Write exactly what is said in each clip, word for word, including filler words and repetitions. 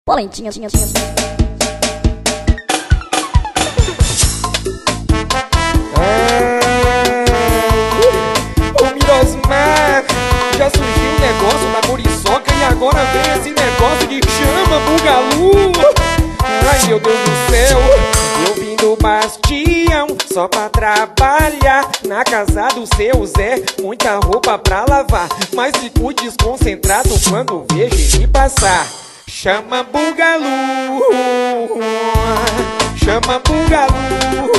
Polentinha, tinha, tinha, tinha. Ô Mirosmar, já surgiu um negócio da muriçoca e agora vem esse negócio de chama bugalu. Ai meu Deus do céu, eu vim do Bastião só pra trabalhar na casa do seu Zé, muita roupa pra lavar, mas fico desconcentrado quando vejo ele passar. Chama bugalu, chama bugalu,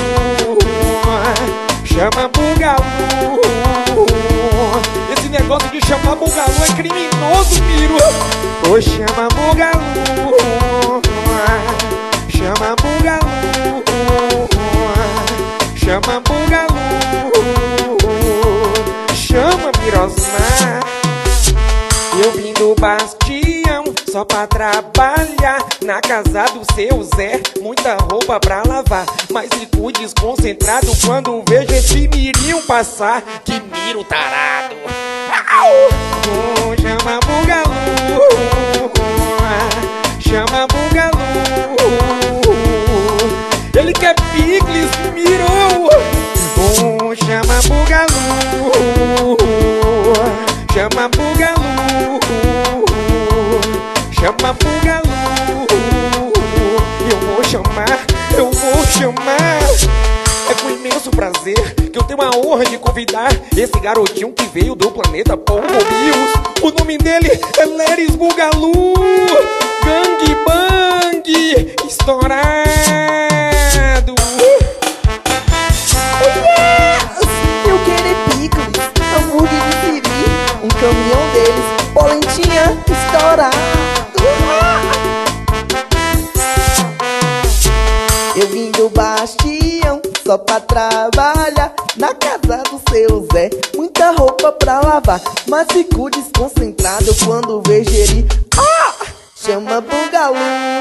chama bugalu. Esse negócio de chamar bugalu é criminoso, Miro. Ô, chama bugalu, chama bugalu, chama bugalu, chama Mirosmar. Eu vim do Bastião só pra trabalhar na casa do seu Zé, muita roupa pra lavar, mas fico desconcentrado quando vejo esse mirinho passar. Que miro tarado. Oh, chama bugalu, chama bugalu. Ele quer picles, mirou. Oh, chama bugalu, chama bugalu, chama bugalu. Eu vou chamar, eu vou chamar. É com imenso prazer que eu tenho a honra de convidar esse garotinho que veio do planeta Pombo Bios. O nome dele é Leris Bugalu. Gang Bang estourado. Oh yes! Eu quero picles, hambúrguer de siri, um caminhão deles, polentinha estourado. Eu vim do Bastião só pra trabalhar na casa do seu Zé, muita roupa pra lavar, mas fico desconcentrado quando vejo ele. Ah! Chama bugalu,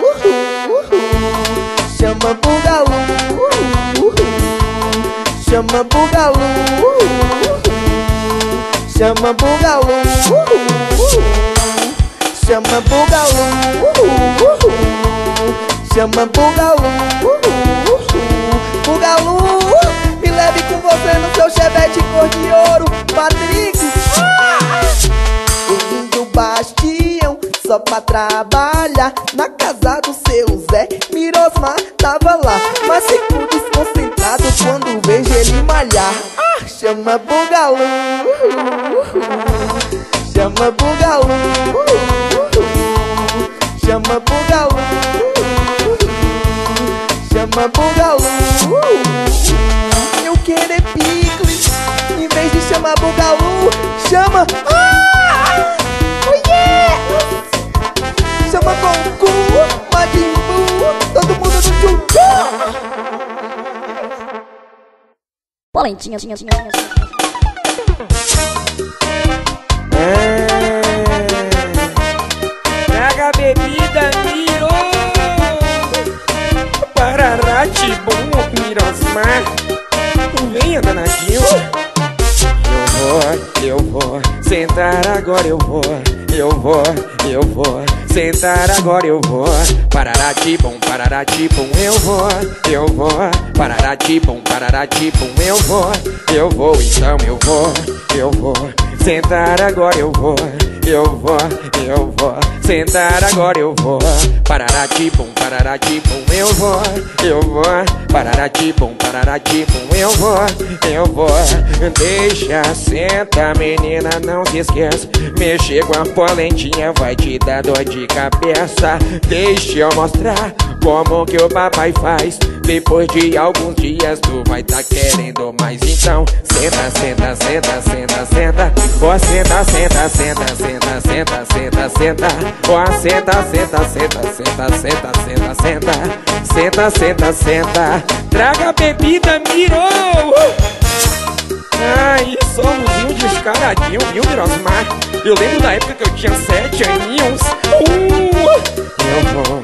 chama bugalu, chama bugalu, chama bugalu, chama bugalu, chama bugalu. Bugalu, me leve com você no seu chevette cor de ouro, Patrick. Eu vim do Bastião só pra trabalhar na casa do seu Zé, Mirosmar tava lá, mas fico desconcentrado quando vejo ele malhar. Ah, chama bugalu, chama bugalu, chama bugalu, chama bugalu. Eu quero é picles, em vez de chamar bugalu, chama. Ah! Oh yeah! Chama Goku, Majin Buu, todo mundo no tchutchu. Polentinha, tinha, tinha, tinha, tinha. Traga a bebida, Miro. Pararate bom, Mirosmar. Venha, danadinho. Eu vou, eu vou sentar agora, eu vou. Eu vou, eu vou sentar agora, eu vou. Pararate bom, pararate bom, eu vou. Eu vou, pararate bom, pararate bom, eu vou. Eu vou, então eu vou. Eu vou sentar agora, eu vou. Eu vou, eu vou sentar agora, eu vou. Pararate bom, pararate bom, eu vou. Eu vou, pararate bom, pararate bom, eu vou. Eu vou, deixa, senta, menina, não se esqueça. Mexer com a polentinha vai te dar dor de cabeça. Deixa eu mostrar como que o papai faz. Depois de alguns dias tu vai tá querendo mais. Então senta, senta, senta, senta, senta. Ó, senta, senta, senta, senta, senta, senta, senta. Ó, senta, senta, senta, senta, senta, senta, senta. Senta, senta, senta. Traga a bebida, Mirou. Ai, solozinho descaradinho, viu, Mirosmar? Eu lembro da época que eu tinha sete aninhos. Uh! Eu vou.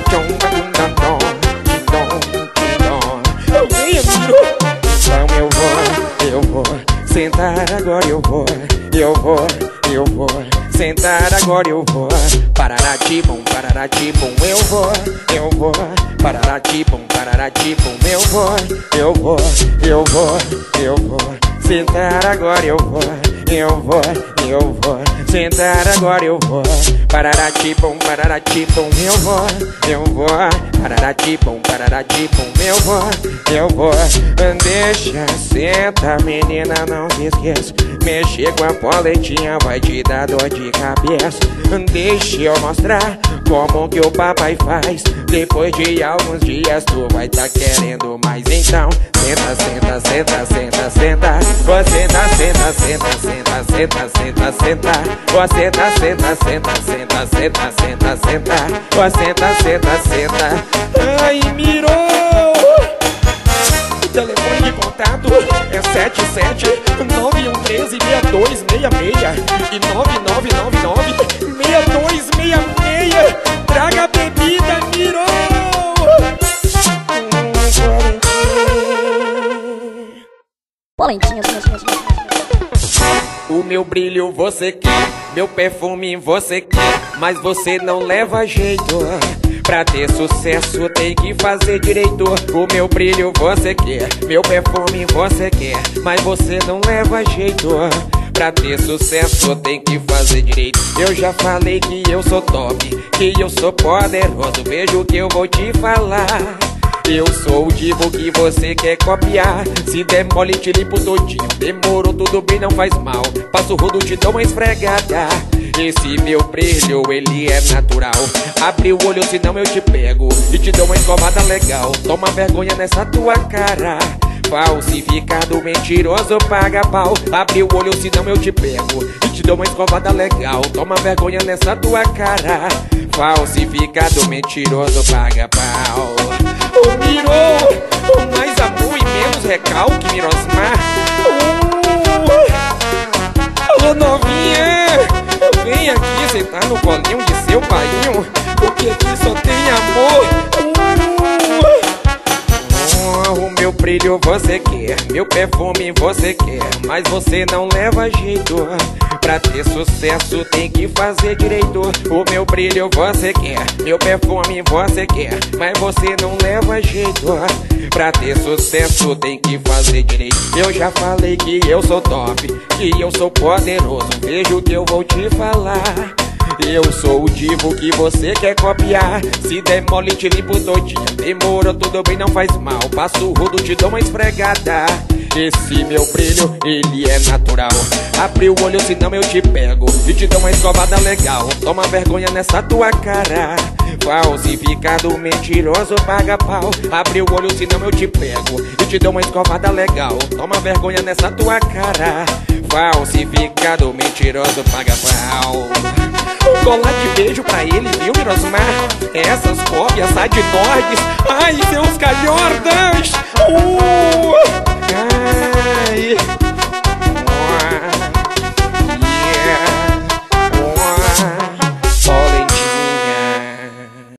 Eu venho, Miro. Então eu vou, eu vou sentar agora, eu vou. Eu vou, eu vou sentar. sentar agora eu vou. Pararatibum, pararatibum, eu vou, eu vou. Pararatibum, pararatibum, eu vou, eu vou, eu vou, eu vou. Sentar agora eu vou, eu vou, eu vou. Sentar agora eu vou. Pararatibum, pararatibum, eu vou, eu vou. Pararatibum, pararatibum, eu vou, eu vou. Deixa, senta, menina, não se esqueça. Mexer com a poletinha vai te dar dor de cabeça. Deixa eu mostrar como que o papai faz. Depois de alguns dias tu vai tá querendo mais. Então senta, senta, senta, senta, senta. Você tá senta, senta, senta, senta, senta, senta. Você tá senta, senta, senta, senta, senta, senta. Você tá senta, senta. Ai, mirou! O telefone de contato é sete sete nove um três seis dois seis seis e nove nove nove nove seis dois seis seis. Traga a bebida, mirou! Polentinha, O meu brilho você quer, meu perfume você quer, mas você não leva jeito. Pra ter sucesso tem que fazer direito. O meu brilho você quer, meu perfume você quer, mas você não leva jeito. Pra ter sucesso tem que fazer direito. Eu já falei que eu sou top, que eu sou poderoso. Veja o que eu vou te falar. Eu sou o divo que você quer copiar. Se demole te limpo todinho. Demorou, tudo bem, não faz mal. Passo rodo, te dou uma esfregada. Esse meu brilho, ele é natural. Abre o olho, senão eu te pego e te dou uma escovada legal. Toma vergonha nessa tua cara. Falsificado, mentiroso, paga pau. Abre o olho, senão eu te pego e te dou uma escovada legal. Toma vergonha nessa tua cara. Falsificado, mentiroso, paga pau. Oh, mirou, mais amor e menos recalque, Mirosmar. uh, Alô, novinha, vem aqui sentar no colinho de seu painho, porque aqui só tem amor. uh, O meu brilho você quer, meu perfume você quer, mas você não leva jeito. Pra ter sucesso tem que fazer direito. O meu brilho você quer, meu perfume você quer, mas você não leva jeito. Pra ter sucesso tem que fazer direito. Eu já falei que eu sou top, que eu sou poderoso. Veja o que eu vou te falar. Eu sou o divo que você quer copiar. Se demole te limpo todinho. Demorou, tudo bem, não faz mal. Passo o rodo, te dou uma esfregada. Esse meu brilho, ele é natural. Abre o olho, senão eu te pego e te dou uma escovada legal. Toma vergonha nessa tua cara. Falsificado, mentiroso, paga pau. Abre o olho, senão eu te pego e te dou uma escovada legal. Toma vergonha nessa tua cara. Falsificado, mentiroso, paga pau. Colar de beijo pra ele, viu, Mirosmar? Essas cópias adnordes, ai, seus calhordas. uh!